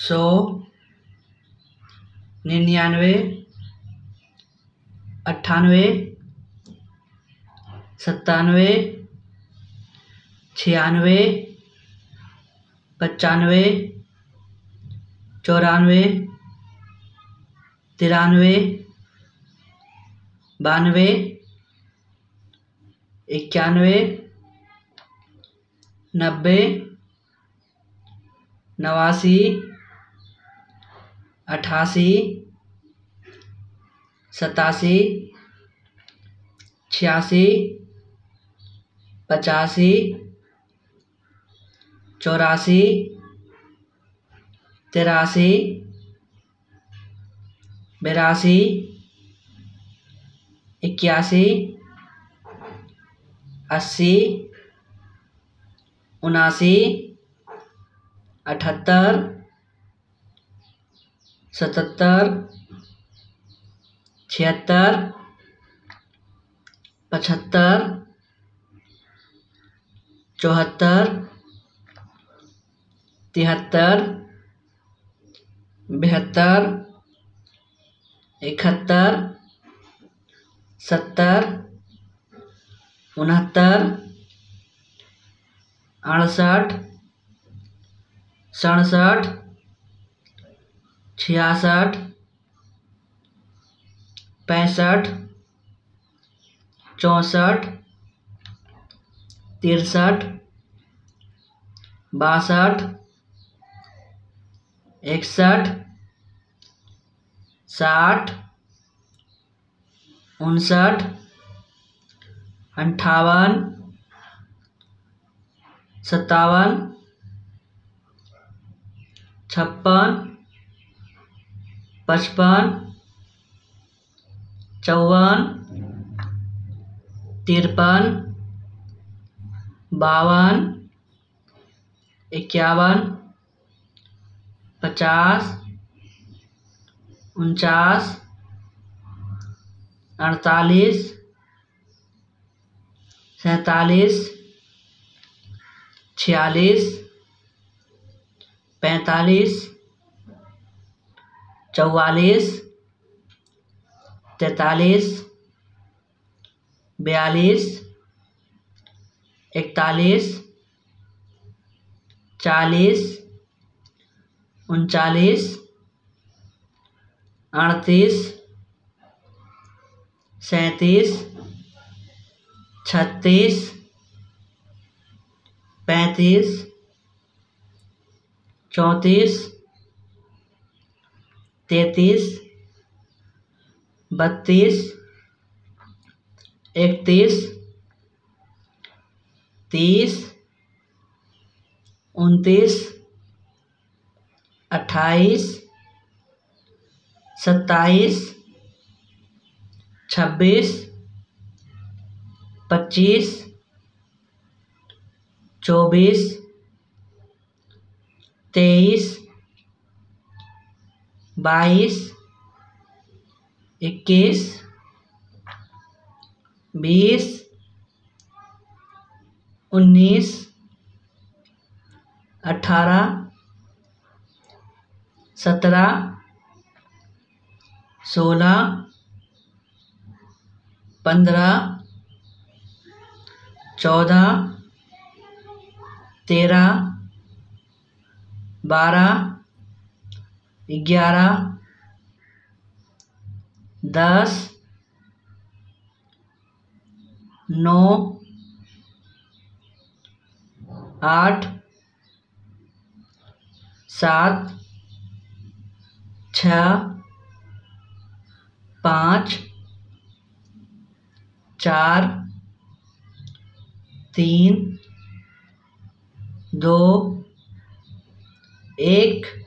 100, 99, 98, 97, 96, 95, 94, 93, 92, 91, 90, 89, 88, 87, 86, 85, 84, 83, 82, 81, 80, 79, 78, 77, 76, 75, 74, 73, 72, 71, 70, 69, 68, 67, 66, 65, 64, 63, 62, 61, 60, 59, 58, 57, 56, 55, 54, 53, 52, 51, 50, 49, 48, 47, 46, 45, 44, 43, 42, 41, 40, 39, 38, 37, 36, 35, 34, 33, 32, 31, 30, 29, 28, 27, 26, 25, 24, 23, 22, 21, 20, 19, 18, 17, 16, 15, 14, 13, 12, 11, 10, 9, 8, 7, 6, 5, 4, 3, 2, 1।